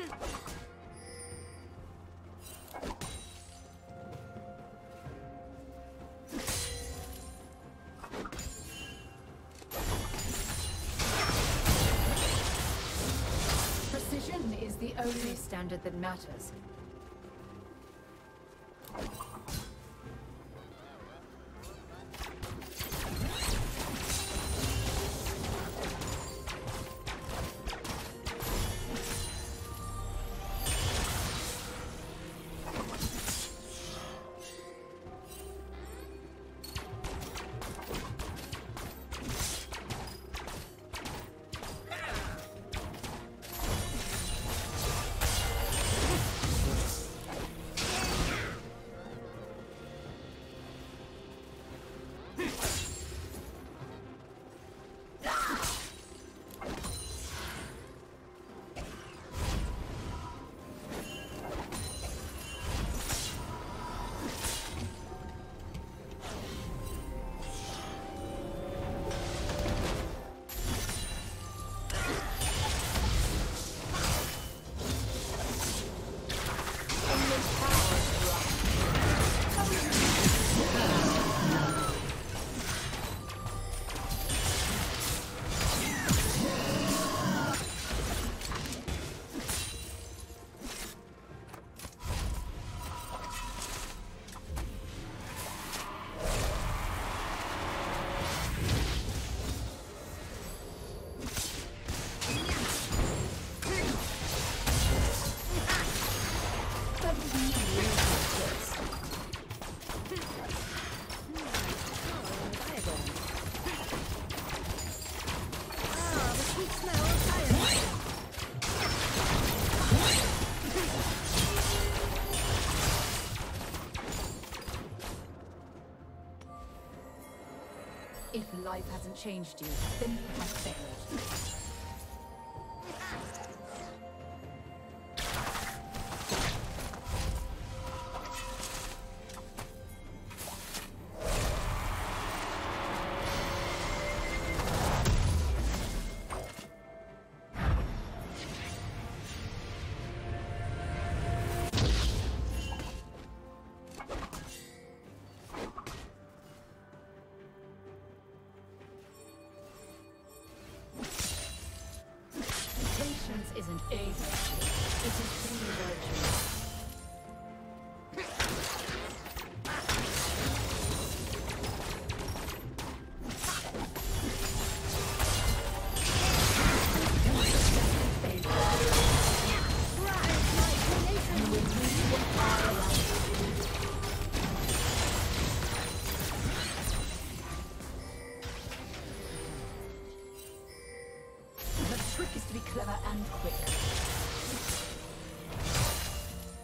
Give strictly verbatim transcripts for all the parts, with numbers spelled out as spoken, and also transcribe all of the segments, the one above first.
Precision is the only standard that matters. If life hasn't changed you, then you have failed. Isn't a virtue, it is three virtues. The trick is to be clever and quick.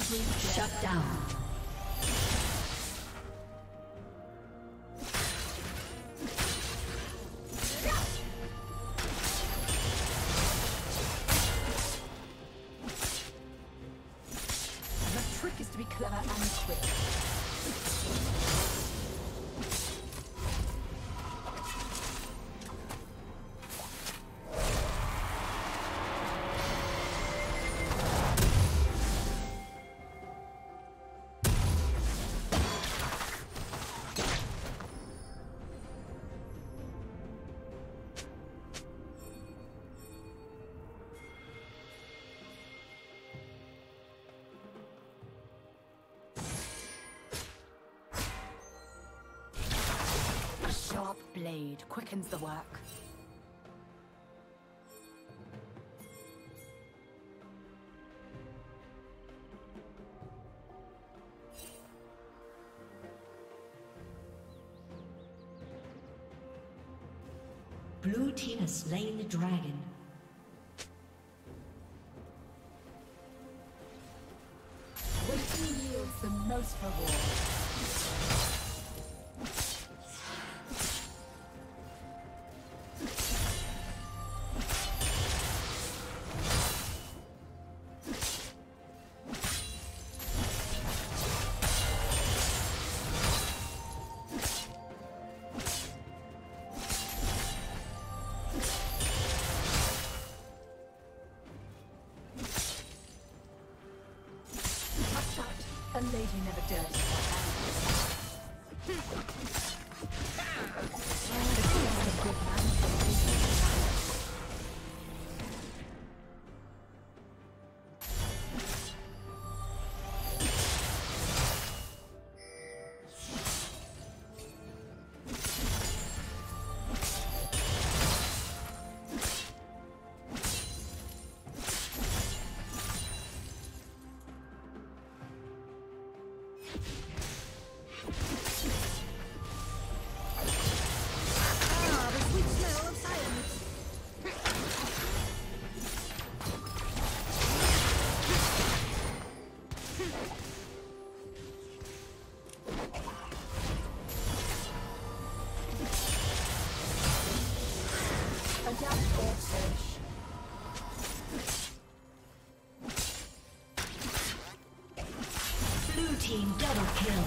Shut down. The trick is to be clever and quick. Sharp blade quickens the work. Blue team has slain the dragon. Waiting yields the most reward. A lady never dirties her hands. The king is a good man. Blue team double kill.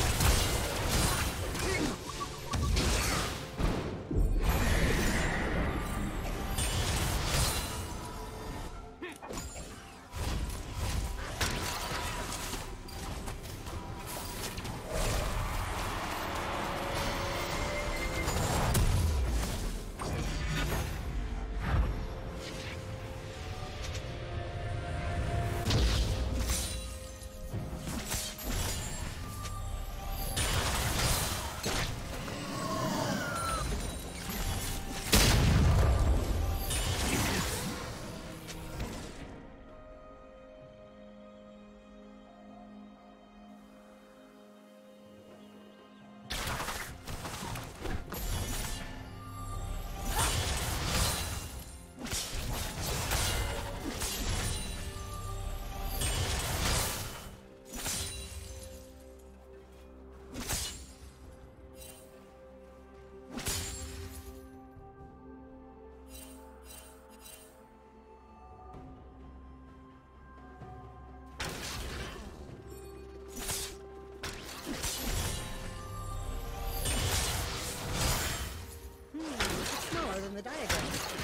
The diagram.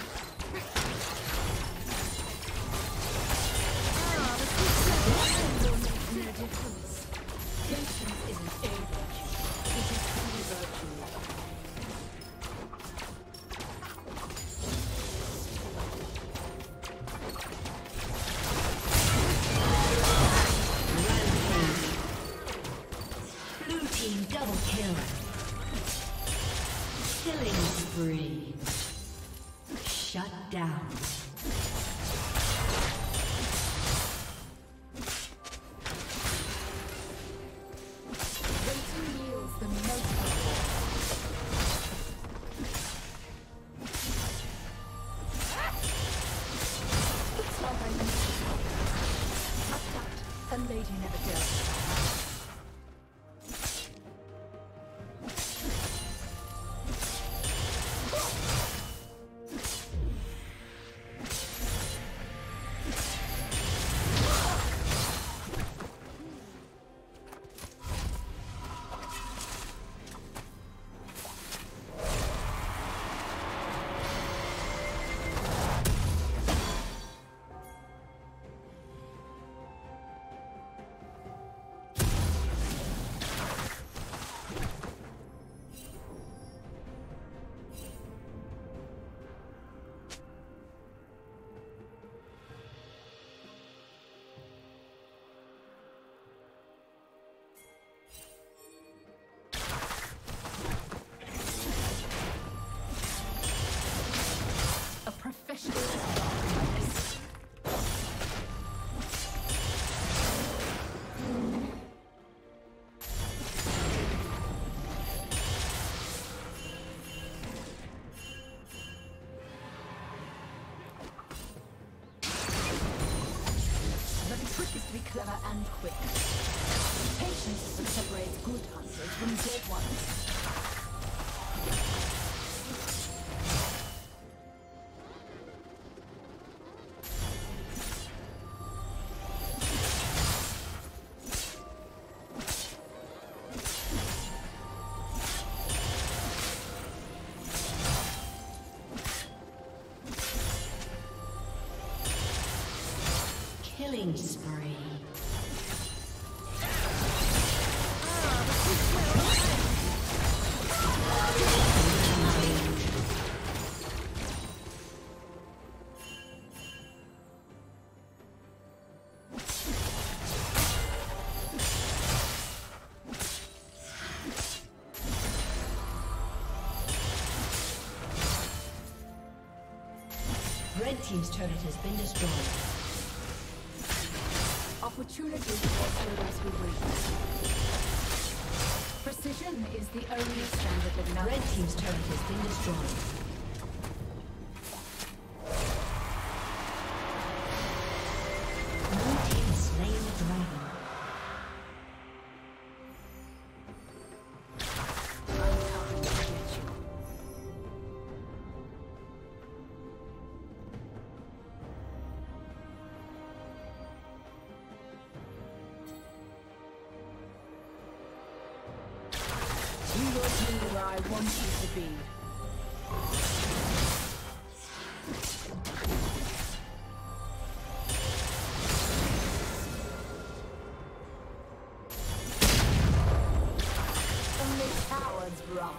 Ah, the secret will make no difference. Patience isn't a virtue. It is truly virtue. Blue team double kill. Killing spree. Shut down. Waiting yields the most reward. It's like I used to. A lady never and quick. Patience is what separates good hunters from dead ones. Killing spree. Red team's turret has been destroyed. Opportunity for those who wait. Precision is the only standard that matters. Red team's turret has been destroyed. Blue team has slain the dragon. You will be where I want you to be. Only cowards run.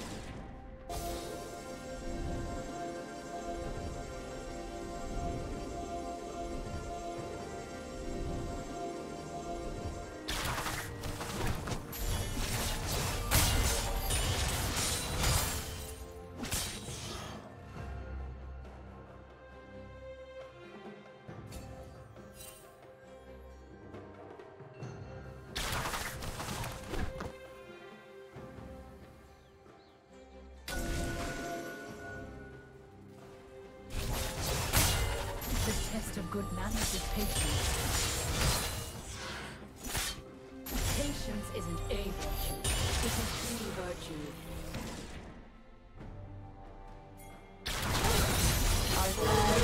The test of good manners is patience. Patience isn't a virtue, it is the virtue. I will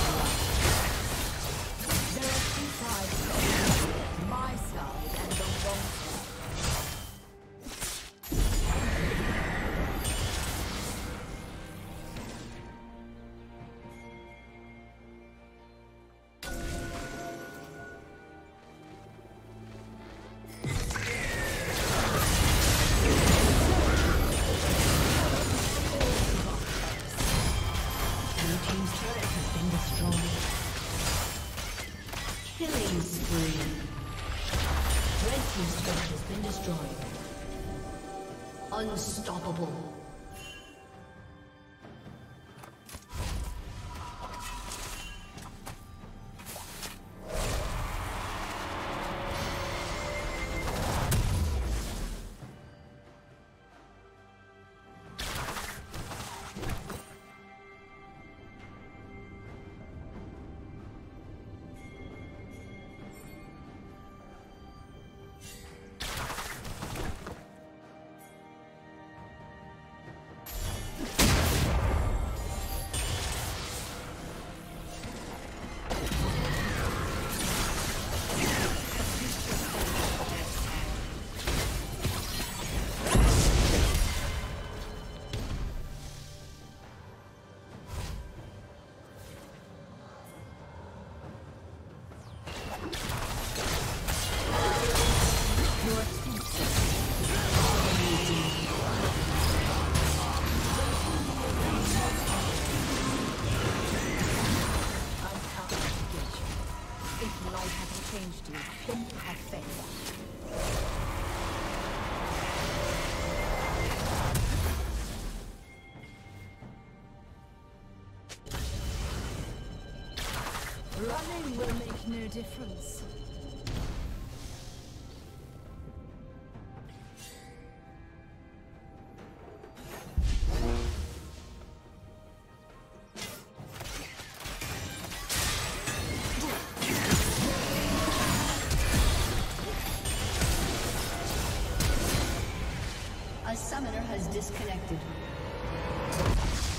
There are two sides to every story, my side and the wrong side. Killing spree. Red team's turret has been destroyed. Unstoppable. Changed you, then you have faith. Running will make no difference. disconnected.